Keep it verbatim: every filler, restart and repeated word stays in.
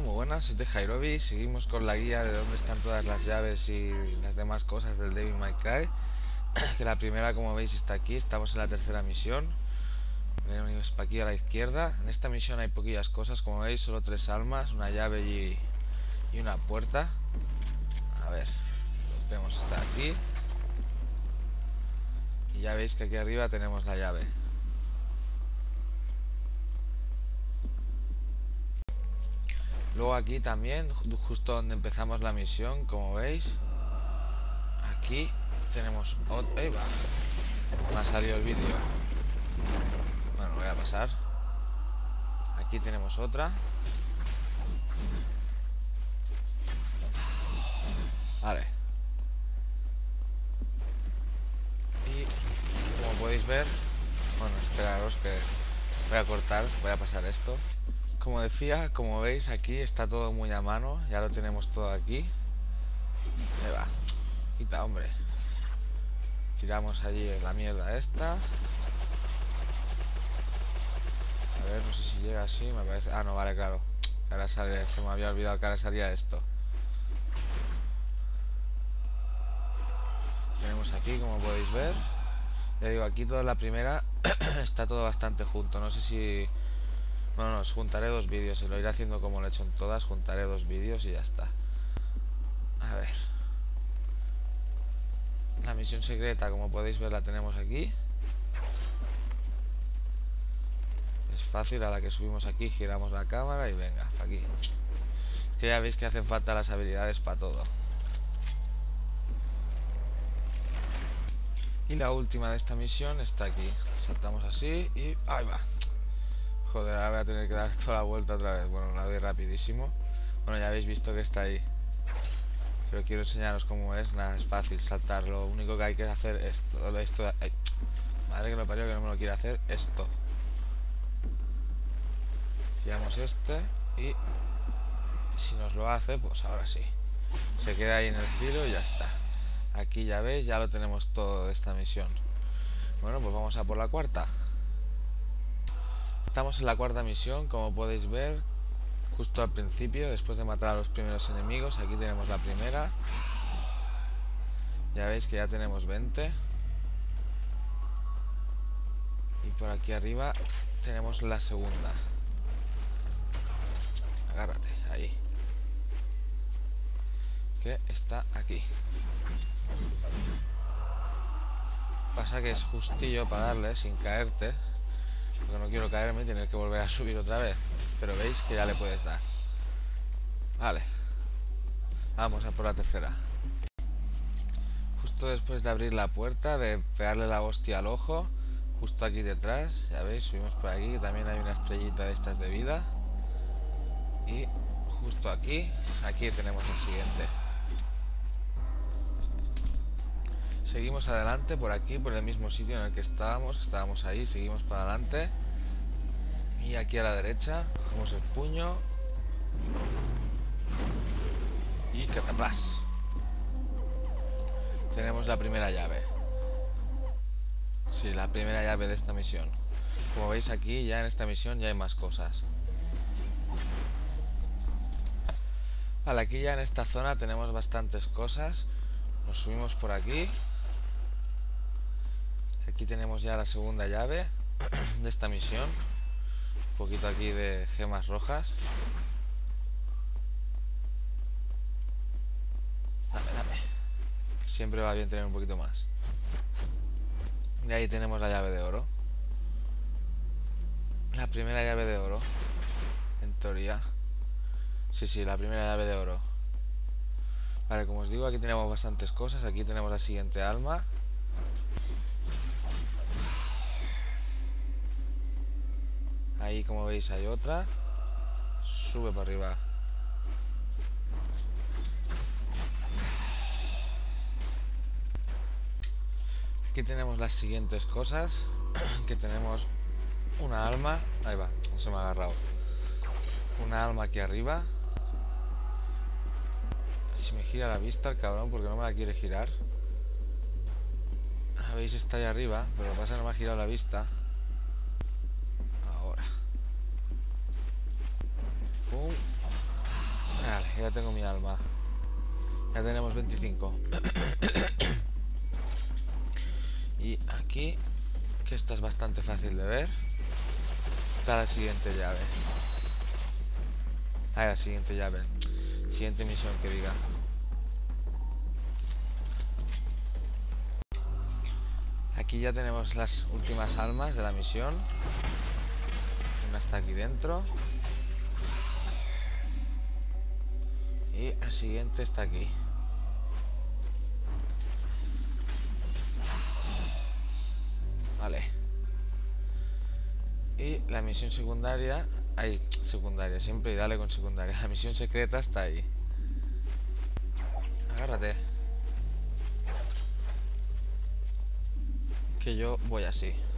muy buenas, soy TeJairobi. Seguimos con la guía de dónde están todas las llaves y las demás cosas del Devil May Cry. Que la primera, como veis, está aquí. Estamos en la tercera misión. Venimos para aquí a la izquierda. En esta misión hay poquillas cosas, como veis, solo tres almas, una llave y, y una puerta. A ver, vemos hasta aquí. Y ya veis que aquí arriba tenemos la llave. Luego aquí también, justo donde empezamos la misión, como veis, aquí tenemos otro... ¡Ahí va! Me ha salido el vídeo. Bueno, voy a pasar. Aquí tenemos otra. Vale. Y como podéis ver... Bueno, esperaros que voy a cortar, voy a pasar esto. Como decía, como veis, aquí está todo muy a mano. Ya lo tenemos todo aquí. Ahí va. Quita, hombre. Tiramos allí la mierda esta. A ver, no sé si llega así, me parece... Ah, no, vale, claro. Ahora sale, se me había olvidado que ahora salía esto. Tenemos aquí, como podéis ver. Ya digo, aquí toda la primera está todo bastante junto. No sé si... Bueno, no, os juntaré dos vídeos. Y lo iré haciendo como lo he hecho en todas. Juntaré dos vídeos y ya está. A ver. La misión secreta, como podéis ver, la tenemos aquí. Es fácil, a la que subimos aquí, giramos la cámara y venga, aquí. Que ya veis que hacen falta las habilidades para todo. Y la última de esta misión está aquí. Saltamos así y... ¡ahí va! Joder, ahora voy a tener que dar toda la vuelta otra vez. Bueno, la doy rapidísimo. Bueno, ya habéis visto que está ahí. Pero quiero enseñaros cómo es. Nada, es fácil saltar. Lo único que hay que hacer es todo esto. ¡Ay! Madre que lo parió, que no me lo quiere hacer. Esto. Tiramos este y... si nos lo hace, pues ahora sí. Se queda ahí en el filo y ya está. Aquí ya veis, ya lo tenemos todo de esta misión. Bueno, pues vamos a por la cuarta. Estamos en la cuarta misión, como podéis ver, justo al principio, después de matar a los primeros enemigos. Aquí tenemos la primera. Ya veis que ya tenemos veinte. Y por aquí arriba tenemos la segunda. Agárrate, ahí. Que está aquí. Pasa que es justillo para darle sin caerte. Porque no quiero caerme y tener que volver a subir otra vez. Pero veis que ya le puedes dar. Vale. Vamos a por la tercera. Justo después de abrir la puerta, de pegarle la hostia al ojo, justo aquí detrás, ya veis, subimos por aquí. También hay una estrellita de estas de vida. Y justo aquí, aquí tenemos el siguiente. Seguimos adelante por aquí, por el mismo sitio en el que estábamos. Estábamos ahí, seguimos para adelante. Y aquí a la derecha, cogemos el puño. Y cataplas. Tenemos la primera llave. Sí, la primera llave de esta misión. Como veis aquí, ya en esta misión ya hay más cosas. Vale, aquí ya en esta zona tenemos bastantes cosas. Nos subimos por aquí. Aquí tenemos ya la segunda llave de esta misión. Un poquito aquí de gemas rojas. Dame, dame. Siempre va bien tener un poquito más. Y ahí tenemos la llave de oro. La primera llave de oro. En teoría. Sí, sí, la primera llave de oro. Vale, como os digo, aquí tenemos bastantes cosas. Aquí tenemos la siguiente alma. Ahí, como veis, hay otra. Sube para arriba. Aquí tenemos las siguientes cosas. Que tenemos una alma. Ahí va, no se me ha agarrado. Una alma aquí arriba. Si me gira la vista el cabrón, porque no me la quiere girar. Veis, está ahí arriba, pero lo que pasa es que no me ha girado la vista. Ahora. Pum. ya tengo mi alma. Ya tenemos veinticinco. Y aquí, que esta es bastante fácil de ver, está la siguiente llave. Ah, la siguiente llave. Siguiente misión que diga. Aquí ya tenemos las últimas almas de la misión. Una está aquí dentro. Y la siguiente está aquí. Vale. Y la misión secundaria... Ahí, secundaria, siempre y dale con secundaria. La misión secreta está ahí. Agárrate. Que yo voy así.